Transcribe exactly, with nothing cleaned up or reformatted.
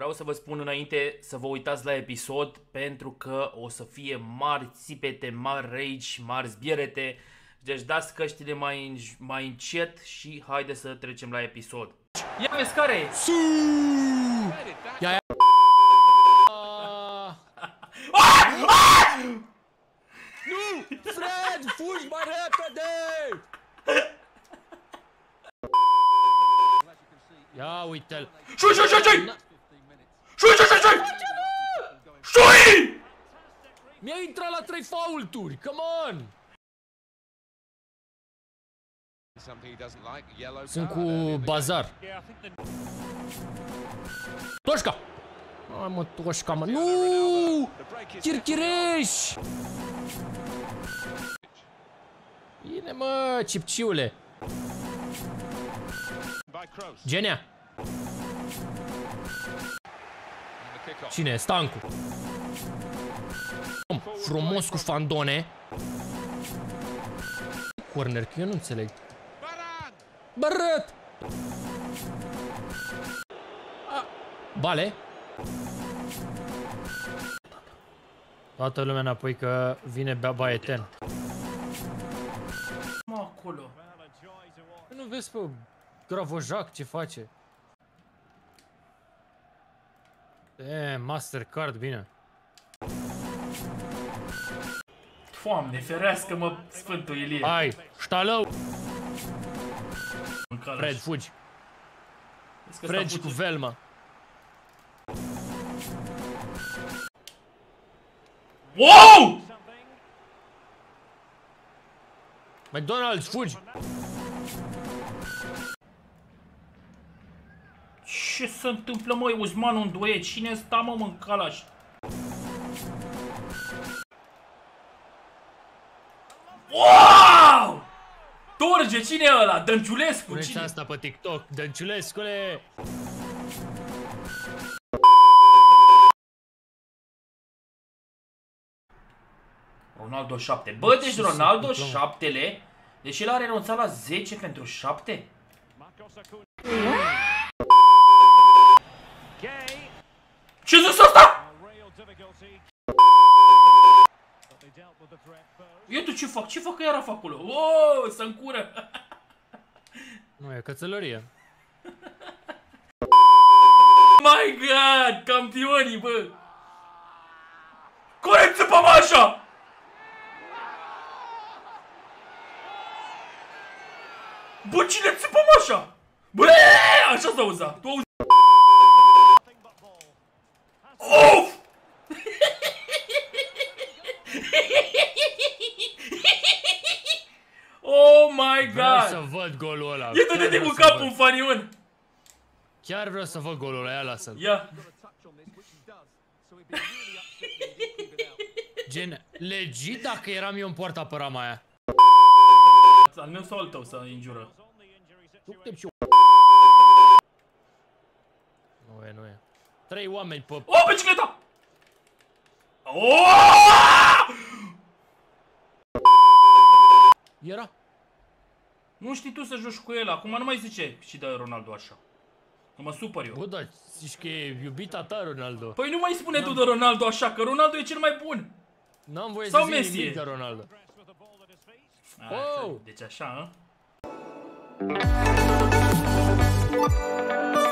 Vreau să vă spun înainte să vă uitați la episod, pentru că o să fie mari țipete, mari rage, mari zbierete. Deci dați căștile mai, mai încet și haide să trecem la episod. Ia vezi care e? Ia, ia. Nu! Fred, fugi mai repede! Ia uite-l! Șui, șui, șui, șui! Șui, șui, șui, șui! Șui! Mi-a intrat la trei faulturi, come on! Sunt cu bazar. Toșca! Hai mă, Toșca, mă, nu! Chirchireș! Bine, mă, cipciule! Genia! Cine? Stancu! Frumos cu fandone! Corner, că eu nu înțeleg. Bărât! Bale? Toată lumea înapoi că vine Baba Eten. Mă, acolo. Nu vezi pe Gravojac ce face? E, Mastercard, bine. Doamne, ferească-mă, Sfântul Ilie. Hai, ștalău! Fred, fugi. Fred și cu Velma. Wow! McDonald's, fugi! Ce se întâmplă, măi, Uzmanul în duet? Cine sta, mă, în calaș? Wow! Torge, cine e ăla? Dănciulescu, Puneți cine? asta pe TikTok, Dănciulescule! Ronaldo șapte. Bă, deci Ronaldo șaptele, deci el a renunțat la zece pentru șapte? Ce zis asta? Eu tu ce fac? Ce fac că iar fac acolo? Oh, să încură! Nu, e cățălărie. My God, campionii, bă! Corect, țipă-mă așa! Bă, cine țipă-mă așa? Bă, așa s-a auzat. Tu auzi? Of! Oh my God! Vreau să văd golul ăla. Ia dă-te cu capul în fanion! Chiar vreau să văd golul ăla, ia lasă-l. Ia! Gen, legit dacă eram eu în poarta apăram aia. Al meu sau al tău să injură? Nu e, nu e. Trei oameni pe... Oh, pe bicicleta! Oh! Era? Nu știi tu să joci cu el, acum nu mai zice și dă Ronaldo așa. Că mă supăr eu. Bă, da, zici că e iubita ta, Ronaldo. Păi nu mai spune tu de Ronaldo așa, că Ronaldo e cel mai bun. N-am voie Sau să zic Messi nimic e. de Ronaldo. Oh! Oh! Deci așa, hă?